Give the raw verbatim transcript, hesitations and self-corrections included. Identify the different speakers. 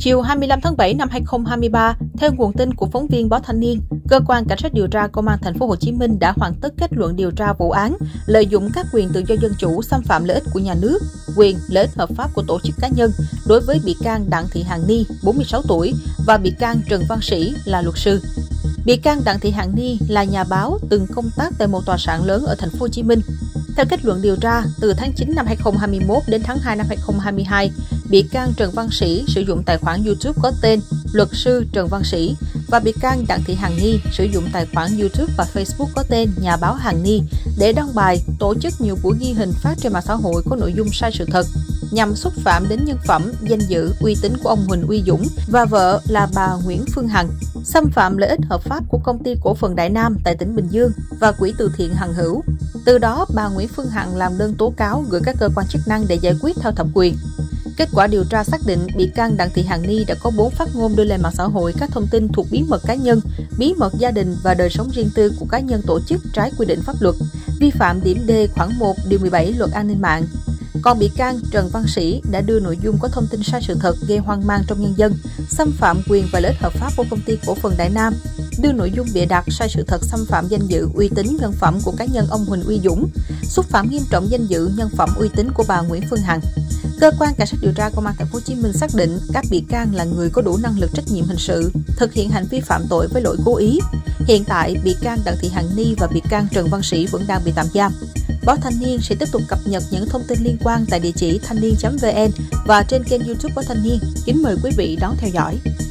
Speaker 1: Chiều hai mươi lăm tháng bảy năm hai nghìn không trăm hai mươi ba, theo nguồn tin của phóng viên báo Thanh niên, cơ quan cảnh sát điều tra công an thành phố Hồ Chí Minh đã hoàn tất kết luận điều tra vụ án lợi dụng các quyền tự do dân chủ xâm phạm lợi ích của nhà nước, quyền lợi ích hợp pháp của tổ chức cá nhân đối với bị can Đặng Thị Hàn Ni, bốn mươi sáu tuổi và bị can Trần Văn Sĩ là luật sư. Bị can Đặng Thị Hàn Ni là nhà báo từng công tác tại một tòa soạn lớn ở thành phố Hồ Chí Minh. Theo kết luận điều tra, từ tháng chín năm hai nghìn không trăm hai mươi mốt đến tháng hai năm hai nghìn không trăm hai mươi hai, bị can Trần Văn Sĩ sử dụng tài khoản YouTube có tên Luật sư Trần Văn Sĩ và bị can Đặng Thị Hàn Ni sử dụng tài khoản YouTube và Facebook có tên Nhà báo Hàn Ni để đăng bài, tổ chức nhiều buổi ghi hình phát trên mạng xã hội có nội dung sai sự thật, nhằm xúc phạm đến nhân phẩm, danh dự, uy tín của ông Huỳnh Uy Dũng và vợ là bà Nguyễn Phương Hằng, xâm phạm lợi ích hợp pháp của công ty cổ phần Đại Nam tại tỉnh Bình Dương và quỹ từ thiện Hằng Hữu. Từ đó, bà Nguyễn Phương Hằng làm đơn tố cáo gửi các cơ quan chức năng để giải quyết theo thẩm quyền. Kết quả điều tra xác định bị can Đặng Thị Hàn Ni đã có bốn phát ngôn đưa lên mạng xã hội các thông tin thuộc bí mật cá nhân, bí mật gia đình và đời sống riêng tư của cá nhân tổ chức trái quy định pháp luật, vi phạm điểm D khoản một điều mười bảy Luật An ninh mạng. Còn bị can Trần Văn Sĩ đã đưa nội dung có thông tin sai sự thật gây hoang mang trong nhân dân, xâm phạm quyền và lợi ích hợp pháp của công ty cổ phần Đại Nam, đưa nội dung bịa đặt sai sự thật xâm phạm danh dự, uy tín, nhân phẩm của cá nhân ông Huỳnh Uy Dũng, xúc phạm nghiêm trọng danh dự, nhân phẩm, uy tín của bà Nguyễn Phương Hằng. Cơ quan cảnh sát điều tra công an thành phố Hồ Chí Minh xác định các bị can là người có đủ năng lực trách nhiệm hình sự, thực hiện hành vi phạm tội với lỗi cố ý. Hiện tại, bị can Đặng Thị Hàn Ni và bị can Trần Văn Sĩ vẫn đang bị tạm giam. Báo Thanh niên sẽ tiếp tục cập nhật những thông tin liên quan tại địa chỉ thanh niên chấm vn và trên kênh YouTube Báo Thanh niên. Kính mời quý vị đón theo dõi.